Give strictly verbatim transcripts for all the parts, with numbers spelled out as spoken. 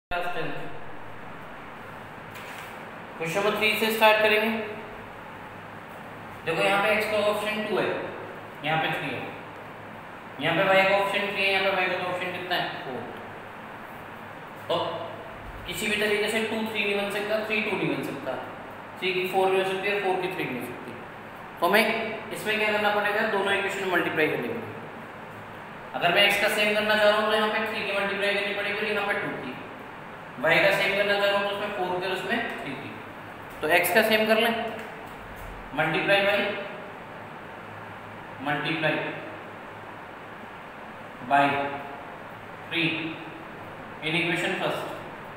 Question number three से start करेंगे। देखो यहाँ पे x का ऑप्शन टू है, यहाँ पे थ्री है, यहाँ पे y का ऑप्शन थ्री है, यहाँ पे y का ऑप्शन कितना है फोर। तो किसी भी तरीके से टू थ्री नहीं बन सकता, थ्री टू नहीं बन सकता, थ्री की फोर नहीं हो सकती है, फोर की थ्री नहीं हो सकती। तो हमें इसमें क्या करना पड़ेगा, दोनों इक्वेशन मल्टीप्लाई करनी पड़ेगी। अगर मैं x का सेम करना चाह रहा हूँ तो यहाँ पे थ्री की मल्टीप्लाई करनी पड़ेगी और यहाँ पे टू की। y का सेम करना चाह रहा हूँ तो उसमें फोर की और उसमें थ्री की। तो x का सेम कर लें, multiply by multiply by three in equation first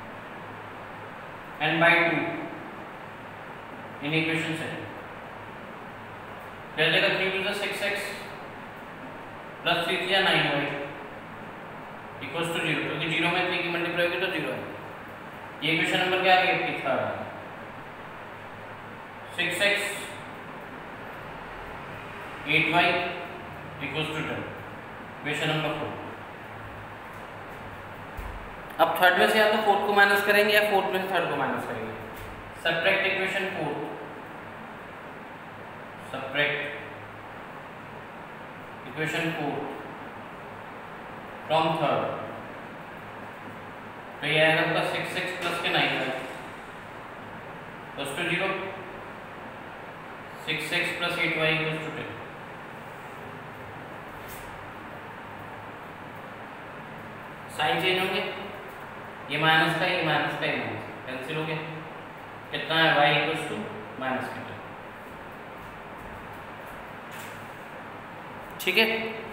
and by two in equation second. क्या जाएगा, three two six x plus three three nine Y equals to zero, क्योंकि जीरो में थ्री की मल्टीप्लाई होगी तो जीरो है। ये इक्वेशन नंबर क्या आ गया, eighty third. Six x eight y equals to ten, equation number four. अब थर्ड में से या तो फोर्थ को माइनस करेंगे या फोर्थ में से थर्ड को माइनस करेंगे। Subtract equation fourth, subtract equation fourth from third. तो ये आएगा आपका सिक्स एक्स प्लस के nine y plus to zero, six x plus eight y equals to ten. Sign change होंगे, ये माइनस का ये माइनस का ये माइनस कैंसिल हो गया। कितना है, वाई इक्वल्स टू माइनस के टेन। ठीक है,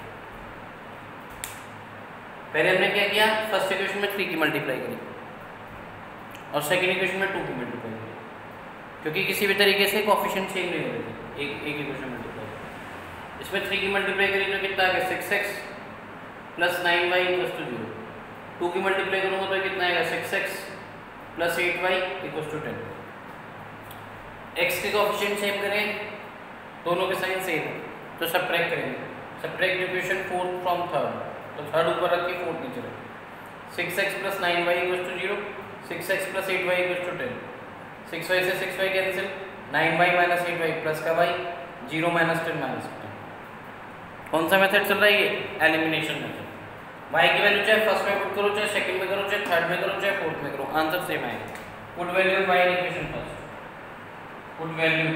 पहले हमने क्या किया, फर्स्ट इक्वेशन में थ्री की मल्टीप्लाई करी और सेकंड इक्वेशन में टू की मल्टीप्लाई करी, क्योंकि किसी भी तरीके से कोएफिशिएंट चेंज नहीं हो रहे थे। एक एक इक्वेशन मल्टीप्लाई, इसमें थ्री की मल्टीप्लाई करी तो कितना आ गया, six x plus nine Y equals to zero. Two की मल्टीप्लाई करूँगा तो कितना आएगा, six x plus eight y equals to ten. X के कोएफिशिएंट सेम करें, दोनों के साइन सेम है तो सब्ट्रैक्ट करेंगे। Subtract equation fourth from third, तो थर्ड ऊपर रख के फोर्थ नीचे रखें। Six x plus nine Y equals to zero, six x plus eight y equals to ten. Six y से six y cancel, nine y minus eight y plus का y, zero minus ten minus ten. कौन सा method चल रहा है, ये elimination method. Y की value चाहे फर्स्ट में पुट करो, चाहे सेकंड में करो, चाहे थर्ड में करो, चाहे फोर्थ में करो, आंसर सेम आएगा। Put value of y in equation first, put value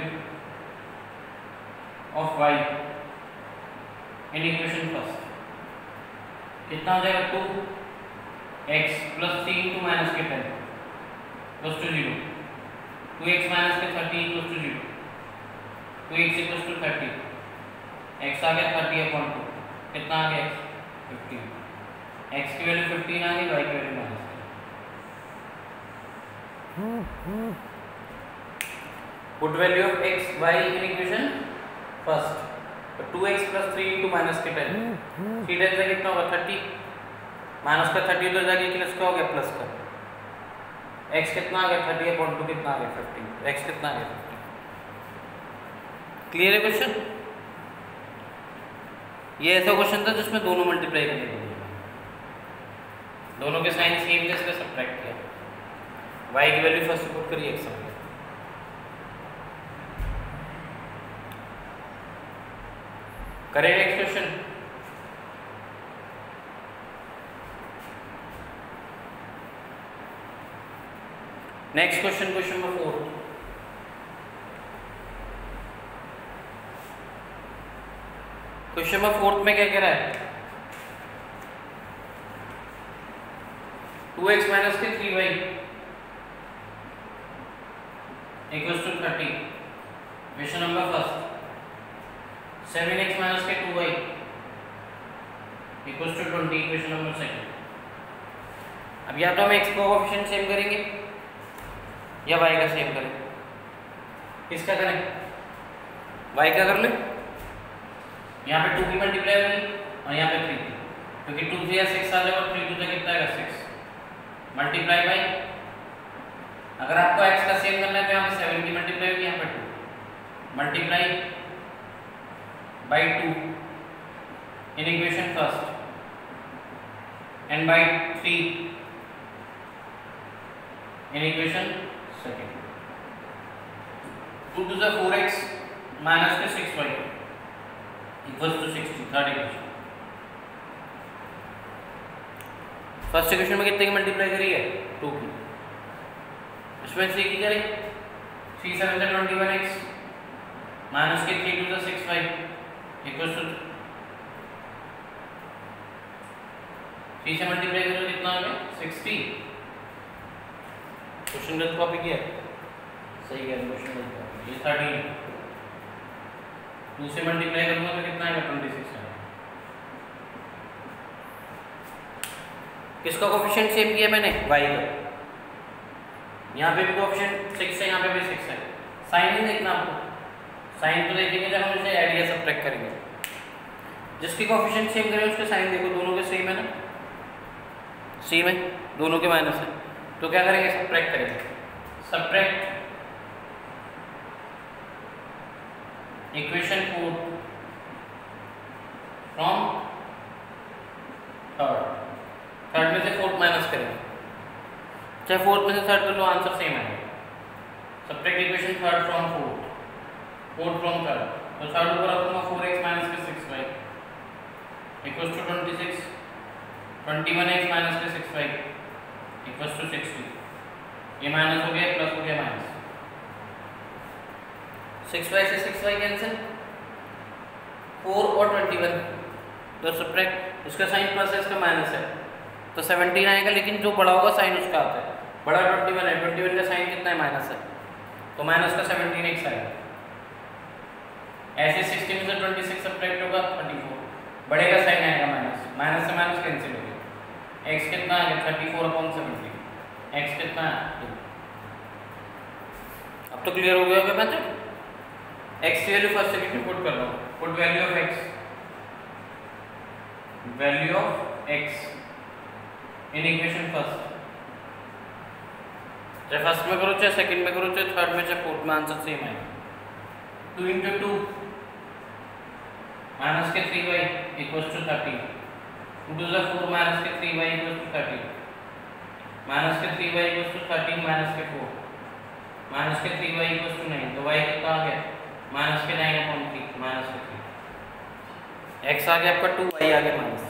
of y in equation first. कितना हो जाएगा, two x plus three into minus के ten plus to zero, two x minus के thirty equals to zero, two x equals to thirty, x आ गया thirty upon two, कितना आ गया एक्स, फिफ्टीन। एक्स की वैल्यू फिफ्टीन आ गई, वाई की value minus. Put value of x y in equation first, two x plus three into minus के टेन, थ्री टेन से कितना होगा, थर्टी, माइनस का थर्टी उधर जाके प्लस का हो गया, प्लस का। एक्स कितना आ गया, थर्टी अपॉन टू कितना आ गया, फिफ्टीन। एक्स कितना आ गया, फिफ्टीन। क्लियर है क्वेश्चन। ये ऐसा क्वेश्चन था जिसमें दोनों मल्टीप्लाई करने पड़े, दोनों के साइन सेम थे, इसका सब्ट्रैक्ट किया, वाई की वैल्यू फर्स्ट पुट करी, एक्स आ गया। करें next question. Next question, question number four. Question number fourth में क्या कह रहा है, टू एक्स माइनस के three y equals to thirty, question number first. Seven x minus के two y equals to twenty, equation number second. अब या तो हम एक्स का कोएफिशिएंट सेम करेंगे या वाई का सेम करें। किसका करें, वाई का कर ले। यहाँ पे टू की मल्टीप्लाई होगी और यहाँ पे थ्री की, क्योंकि टू थ्री या सिक्स आ जाएगा, थ्री टू से कितना आएगा, सिक्स मल्टीप्लाई बाई। अगर आपको एक्स का सेम करना है तो यहाँ पे सेवन की मल्टीप्लाई होगी, यहाँ पे two multiply by two in equation first and by three in equation second. Two to the four x minus के six y equals to sixty, third equation. First equation में कितने की मल्टीप्लाई करी है? टू की। इसमें थ्री की करें, three seven twenty one x minus के three to the six y equals to three से मल्टीप्लाई करो कितना आ गया? सिक्सटी। क्वेश्चन गलत कॉपी किया, सही है क्वेश्चन गलत कॉपी। ये थर्टीन, टू से मल्टीप्लाई करूंगा तो कितना आएगा? ट्वेंटी सिक्स आएगा। किसका कोफिशिएंट सेम किया मैंने? y का। यहाँ पे भी कोफिशिएंट सिक्स है, यहाँ पे भी सिक्स है। साइन नहीं देखना आपको, साइन तो देखेंगे जब हम इसे ऐड या सब्ट्रैक्ट करेंगे। जिसकी कोफिशिएंट सेम करें उसके साइन देखो, दोनों के सेम है ना, सेम है, दोनों के माइनस है, तो क्या करेंगे? सब्ट्रैक्ट करेंगे। Subtract equation four from third, third में से फोर्थ माइनस करेंगे, चाहे फोर्थ में से थर्ड कर लो, आंसर सेम है। Subtract equation third from fourth, fourth from third, तो थर्ड ऊपर रखूंगा फोर एक्स माइनस के six y equals to twenty six, twenty one x minus के six y equals to sixty. ये माइनस हो गया, प्लस हो गया माइनस, सिक्स वाई से सिक्स वाई कैंसिल, फोर और ट्वेंटी वन, तो सब्ट्रैक्ट, इसका साइन प्लस है, इसका माइनस है, तो सेवनटीन आएगा, लेकिन जो बड़ा होगा साइन उसका आता है। बड़ा ट्वेंटी वन है, ट्वेंटी वन का साइन कितना है? माइनस है, तो माइनस का सेवनटीन एक्स आएगा। ऐसे सिक्सटी में से ट्वेंटी सिक्स सब्ट्रैक्ट होगा, थर्टी फोर, बड़े का साइन आएगा माइनस, माइनस से माइनस कैंसिल हो गया। एक्स कितना आ गया? Thirty four upon seventy, x कितना है? अब तो क्लियर हो गया होगा मेथड। एक्स की वैल्यू फर्स्ट इक्वेशन पुट कर रहा हूँ, put value of x, value of x in equation first, चाहे फर्स्ट में करो, चाहे सेकंड में करो, चाहे थर्ड में, चाहे फोर्थ में, आंसर सेम आएगा। टू इंटू टू माइनस के three y equals to thirty, two to the four minus के three y equals to thirty, minus के three y equals to thirteen minus के फोर, माइनस के three y equals to nine, तो y कितना आ गया? Minus के nine upon three, minus के थ्री, एक्स आ गया आपका टू, वाई आ गया माइनस।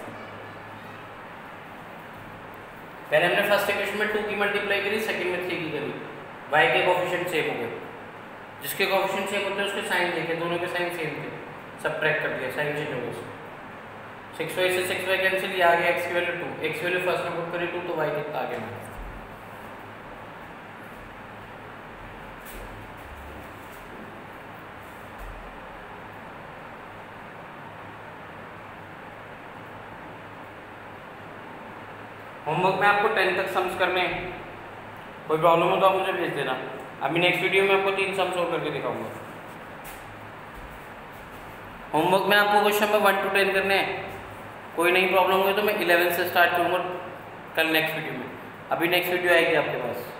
पहले हमने फर्स्ट इक्वेशन में टू की मल्टीप्लाई करी, सेकंड में थ्री की करी, y के कोफिशिएंट सेम हो गए, जिसके कोफिशिएंट सेम होते हैं उसके साइन देखे, दोनों के साइन सेम थे, सब्ट्रैक्ट कर दिया, साइन चेंज हो गया। सिक्स वाई से सिक्स वाई कैंसिल, ये आ गया x की value two, x value first में पुट करी टू, तो y कितना आ गया माइनस। होमवर्क में आपको टेन तक सम्स करने हैं, कोई प्रॉब्लम हो तो आप मुझे भेज देना। अभी नेक्स्ट वीडियो में आपको तीन सम्स सोल्व करके दिखाऊंगा। होमवर्क में आपको question number one to ten करने हैं, कोई नई प्रॉब्लम हुई तो मैं इलेवन से स्टार्ट करूँगा कल नेक्स्ट वीडियो में। अभी नेक्स्ट वीडियो आएगी आपके पास।